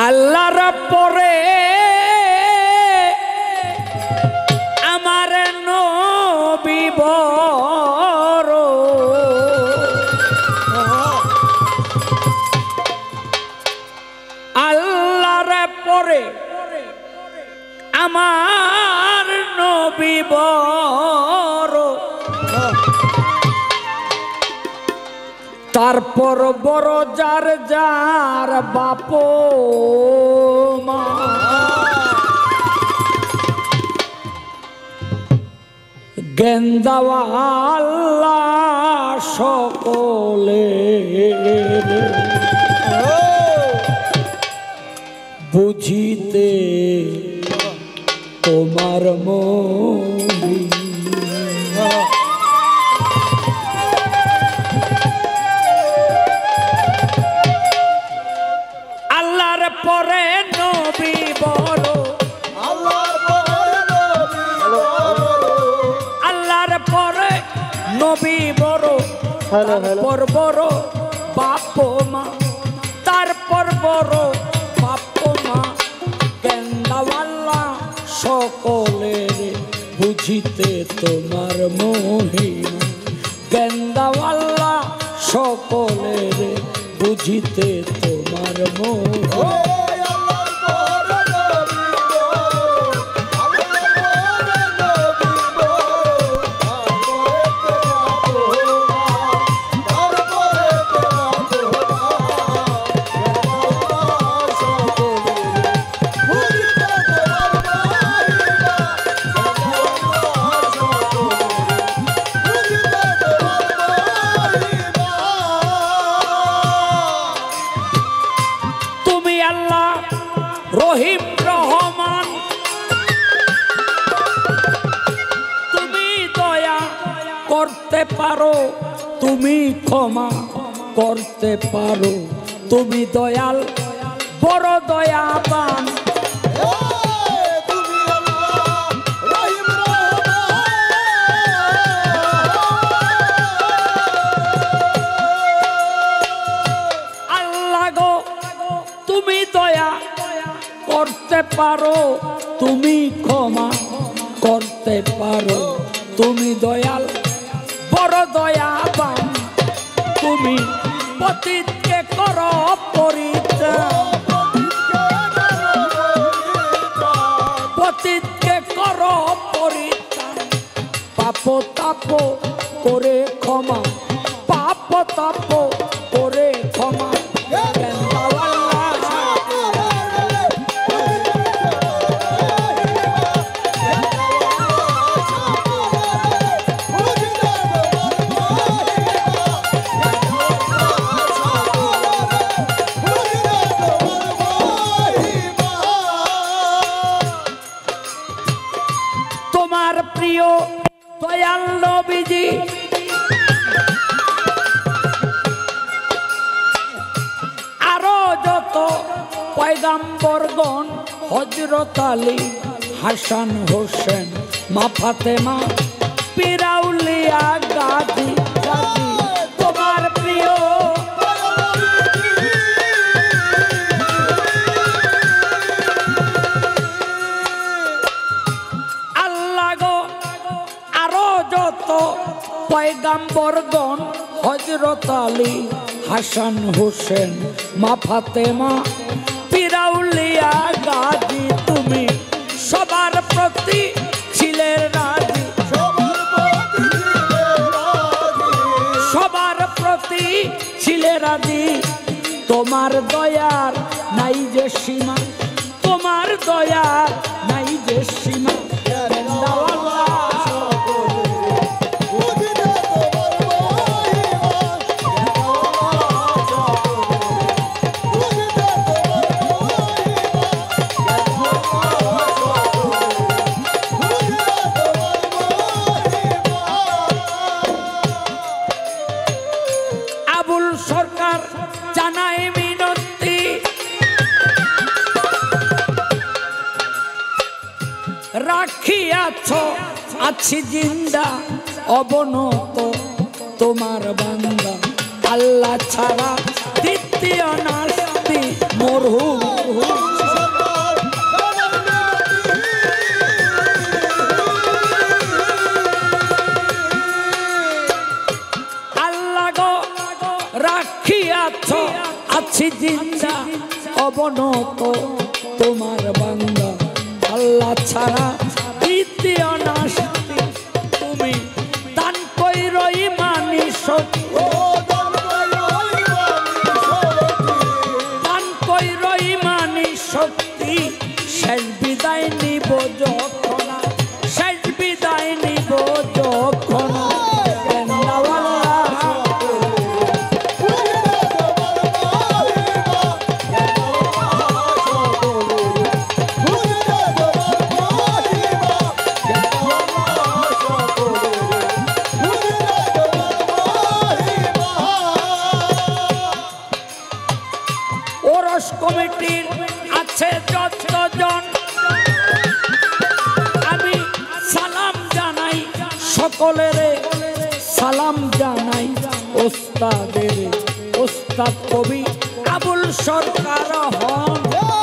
আল্লাহর পরে আমার নবী বড়, আল্লাহর পরে আমার নবী বড়, তারপর বড় যার যার বাপ মা, জ্ঞান দেওয়া আল্লাহ সকলে বুঝিতে তোমার মনি। আল্লাহর পরে নবী বড়, আল্লাহর পরে নবী বড়, তারপর বড় বাপ মা, তারপর বড় বাপ মা, জ্ঞান দেওয়া আল্লাহ সকলের বুঝিতে তোমার মহিমা, জ্ঞান দেওয়া আল্লাহ সকলের বুঝিতে তোমার মহিমা। রহিম রহমান তুমি দয়া করতে পারো, তুমি ক্ষমা করতে পারো, তুমি দয়াল বড় দয়াবান। আল্লাহ গো তুমি দয়া করতে পারো, তুমি ক্ষমা করতে পারো, তুমি দয়াল বড় দয়াবান, তুমি পতিতকে করো পরিত্রাণ, পতিতকে করো পরিত্রাণ, পাপ তাপ করে ক্ষমা, পাপ তাপ করে ক্ষমা, প্রিয় দয়াল নবীজি আরো যত পয়গাম্বরগণ, হযরত আলী, হাসান হোসেন, মা ফাতেমা, পীর আউলিয়া, গাজী গাজী, তোমার প্রিয় পয়গাম্বরগণ, হযরত আলী, হাসান হোসেন, মা ফাতেমা, পীর আউলিয়া, গাজী, তুমি সবার প্রতি ছিলে রাজি, সবার প্রতি ছিলে রাজি, তোমার দয়ার নাই যে সীমা, তোমার দয়ার নাই যে সীমা, সরকার জানাই মিনতি, রাখিয়াছ আছি জিন্দা অবনত তোমার বান্দা, আল্লাহ ছাড়া দ্বিতীয় নাস্তি মরহুম আল্লাহ গো রাখিয়াছ আছি জিন্দা অবনত তোমার বান্দা আল্লাহ ছাড়া দ্বিতীয় নাস্তি তুমি দান কইরো ইমানি শক্তি দান কইরো ইমানি শক্তি শেষ বিদায় নিব যখন শেষ বিদায় নিব যখন কমিটির আছে যতজন আমি সালাম জানাই সকলের সালাম জানাই ওস্তাদের ওস্তাদ কবি আবুল সরকার হন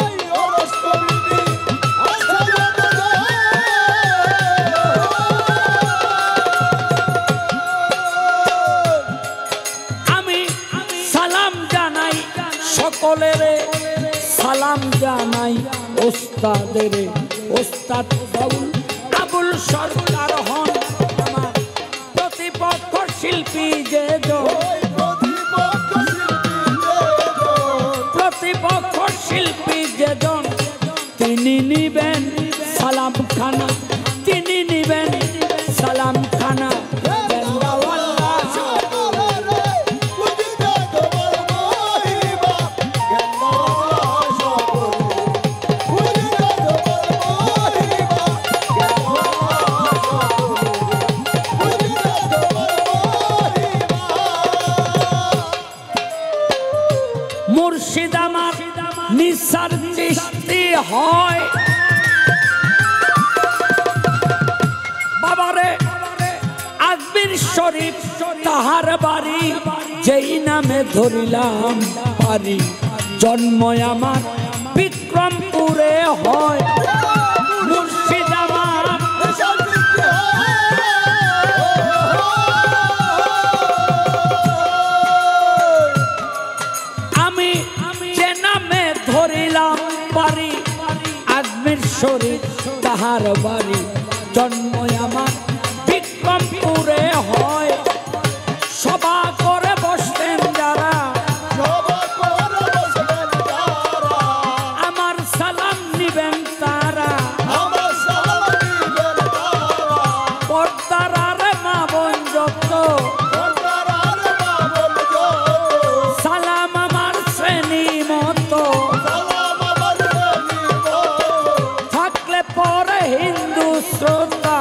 আমি সালাম জানাই সকলের সালাম জানাই ওস্তাদের ওস্তাদ আবুল সরকার হন আমার প্রতিপক্ষ শিল্পী যে প্রতিপক্ষ শিল্পী যেজন তিনি নিবেন সালাম খানা তিনি নিবেন সালাম খানা মুর্শিদ আমার নিসার চিশতি হয় বাবারে আজমির শরীফ তাহার বাড়ি যেই নামে ধরিলাম পারি জন্ম আমার বিক্রমপুরে হয় মুর্শিদ আমার ধরিলাম বাড়ি আজমির শরীফ তাহার বাড়ি জন্ম আমার বিক্রমপুরে হয় সভা করে বসতেন যারা আমার সালাম নিবেন তারা পর্দার আর মা বোন যত সালাম আমার শ্রেণী মতো হিন্দু শ্রোতা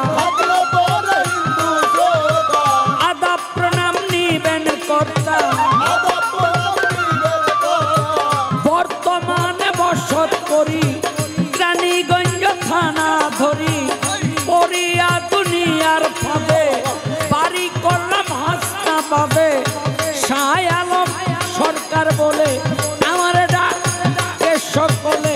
আদাব প্রণাম নিবেন কর্তা বর্তমানে বসত করি রানীগঞ্জ থানা ধরি পড়িয়া দুনিয়ার ফাঁদে বাড়ি করলাম হাসনা পাবে শাহ আলম সরকার বলে আমার ডাক সকলে